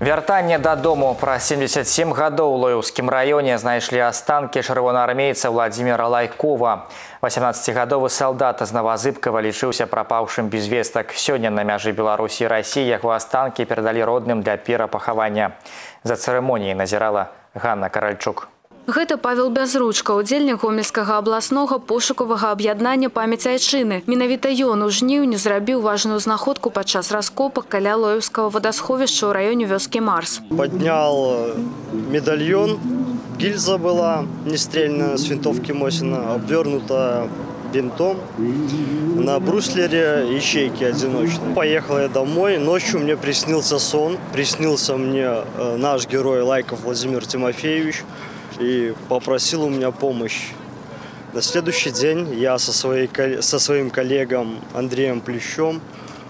Вяртанне дадому. Праз 77 гадоў у Лоеўскім раёне знайшлі астанкі чырвонаармейца Владзіміра Лайкова. 18-гадовы салдат з Новазыбкава лічыўся прапаўшым без вестак. Сёння на мяжы Беларусі і Расіі яго астанкі перадалі родным для перапахавання. За цырымоніяй назірала Ганна Каральчук. Гэта Павел Бязручка, удзельнік Гомельскага абласнога пошукавага аб'яднання «Памяць айчыны». Менавіта ён у жніўні зрабіў важную знаходку падчас раскопак каля Лоеўскага вадасховішча ў раёне вёскі Марс. Поднял медальон, гильза была нестрельная с винтовки Мосина, обвернута бинтом. На бруслере ячейки одиночные. Поехал я домой, ночью мне приснился сон. Приснился мне наш герой Лайков Владимир Тимофеевич и попросил у меня помощь. На следующий день я со своим коллегом Андреем Плющом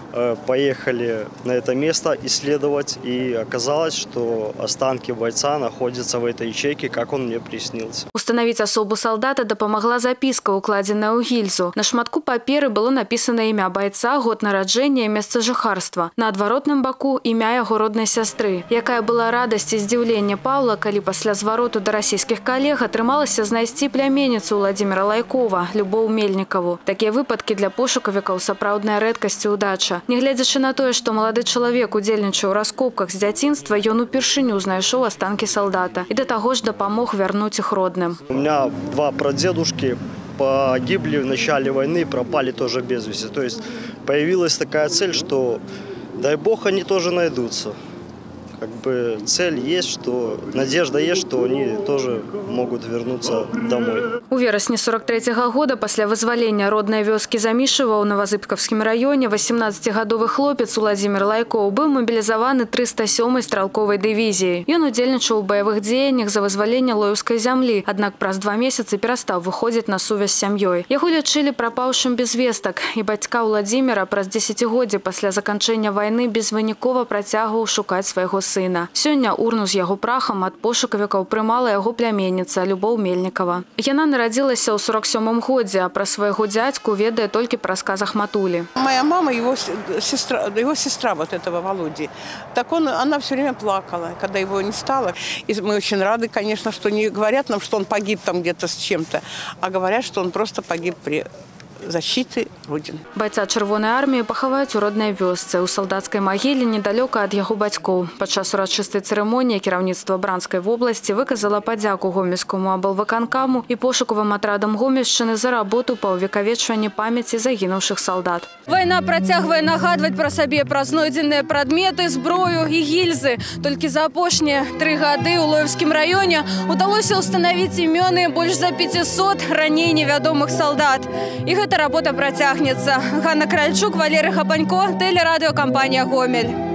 поехали на это место исследовать, и оказалось, что останки бойца находятся в этой ячейке, как он мне приснился. Установить особу солдата дапамагла записка, укладзеная ў гільзу. На шматку паперы было написано імя бойца, год нараджэння і месца жыхарства. На адваротным баку імя яго роднай сястры. Якая была радасць і здзіўленне Паўла, калі пасля звароту да расійскіх калег атрымалася знайсці пляменніцу Владзіміра Лайкова, Любоў Мельнікаву. Такія выпадкі для пошукавікаў сапраўдная рэдкасць і ўдача. Нягледзячы на тое, што малады чалавек удзельнічаў у раскопках з дзяцінства, ён упершыню знайшоў астанкі салдата і да таго ж дапамог вярнуць іх родным. У меня два прадедушки погибли в начале войны, пропали тоже без вести. То есть появилась такая цель, что дай бог они тоже найдутся. Как бы цель есть, что надежда есть, что они тоже могут вернуться домой. У верасні 43-го года пасля вызвалення роднай вёскі Замішева ў Новазыбкавскім раёне 18-гадовы хлопец Владзімір Лайкоў быў мабілізаваны 307-й стралковай дывізіяй. Ён удзельнічаў у баявых дзеяннях за вызваленне Лоеўскай зямлі, аднак праз 2 месяцы перастаў выходзіць на сувязь з сям'ёй. Яго лічылі прапаўшым без вестак, і бацька Владзіміра праз 10-годдзе пасля заканчэння вайны безвынікова працягваў шукаць свайго сына. Сёння урну з яго прахам ад пошукавікаў прымала яго пляменніца Любоў Мельнікава. Яна нарадзілася ў 47-м годзе, а пра свайго дзядзьку ведае толькі па расказах матулі. Моя мама, его сестра вот этого Володи, так она все время плакала, когда его не стало. И мы очень рады, конечно, что не говорят нам, что он погиб там где-то с чем-то, а говорят, что он просто погиб при защиты Родины. Бойца Чырвонай арміі пахаваюць у роднай вёсцы, у салдацкай магіле недалёка ад яго бацькоў. Падчас урачыстай цырымоніі кіраўніцтва Бранскай вобласці выказала падзяку гомельскому аблвыканкаму і пошукавым атрадам Гомельшчыны за работу па ўвекавечванні памяці загінуўшых салдат. Вайна працягвае нагадваць пра сабе праз знойдзеныя прадметы, зброю і гільзы. Толькі за апошнія 3 гады ў Лоеўскім раёне удалося ўстанавіць імёны больш за 500 раней невядомых салдат. І гэта работа працягнецца. Ганна Каральчук, Валерый Хапанько, телерадиокомпания «Гомель».